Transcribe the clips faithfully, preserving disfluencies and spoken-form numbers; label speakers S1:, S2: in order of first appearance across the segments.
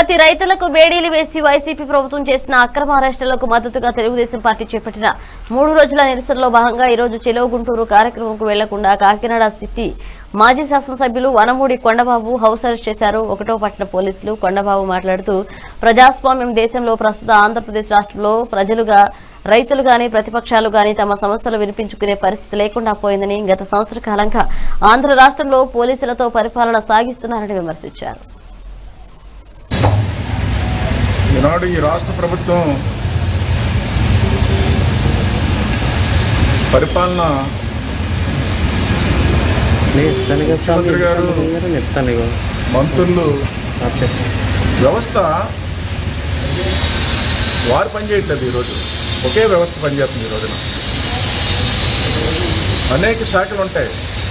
S1: అమరావతి రైతులకు బేడీలు వేసి వైసీపీ ప్రభుత్వం చేసిన అక్రమ అరెస్టులకు మద్దతుగా తెలుగుదేశం పార్టీ చేపట్టిన మూడు రోజుల నిరసనలో భాగంగా ఈ రోజు చెలో గుంటూరు కార్యక్రమంకు వెళ్లకుండా కాకినాడ సిటీ మాజీ శాసనసభ్యులు వనమూడి కొండబాబు హౌస్ అరెస్ట్ చేశారు. ఒకటో పట్టణ పోలీసులు. కొండబాబు మాట్లాడుతూ ప్రజాస్వామ్యం దేశంలో ప్రస్తుత ఆంధ్రప్రదేశ్ రాష్ట్రంలో ప్రజలుగా రైతులు గాని ప్రతిపక్షాలు గాని తమ సమస్యలు వినిపించుకునే పరిస్థితి లేకుండా పోయిందని, గత సంవత్సర కాలంగా ఆంధ్ర రాష్ట్రంలో పోలీసులతో పరిపాలన సాగిస్తున్నారని విమర్శించారు.
S2: ఈనాడు ఈ రాష్ట్ర ప్రభుత్వం పరిపాలన ముఖ్యమంత్రి గారు మంత్రులు వ్యవస్థ వారు పనిచేయట్లేదు. ఈరోజు ఒకే వ్యవస్థ పనిచేస్తుంది. ఈ రోజున అనేక శాఖలు ఉంటాయి.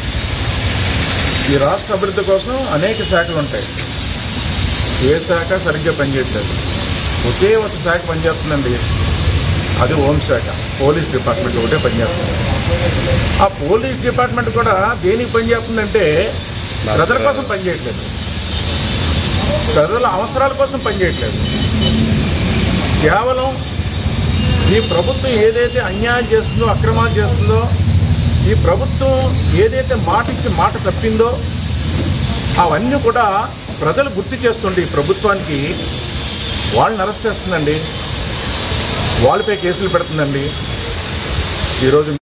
S2: ఈ రాష్ట్ర అభివృద్ధి కోసం అనేక శాఖలు ఉంటాయి. ఏ శాఖ సరిగ్గా పనిచేయట్లేదు. ఒకే ఒక శాఖ పనిచేస్తుందండి, అది హోంశాఖ, పోలీస్ డిపార్ట్మెంట్ ఒకటే పనిచేస్తుంది. ఆ పోలీస్ డిపార్ట్మెంట్ కూడా దేనికి పనిచేస్తుందంటే ప్రజల కోసం పనిచేయట్లేదు, ప్రజల అవసరాల కోసం పనిచేయట్లేదు. కేవలం ఈ ప్రభుత్వం ఏదైతే అన్యాయం చేస్తుందో, అక్రమాలు చేస్తుందో, ఈ ప్రభుత్వం ఏదైతే మాట ఇచ్చి మాట తప్పిందో అవన్నీ కూడా ప్రజలు గుర్తు చేస్తుండే ఈ ప్రభుత్వానికి వాళ్ళని అరెస్ట్ చేస్తుందండి, వాళ్ళపై కేసులు పెడుతుందండి. ఈరోజు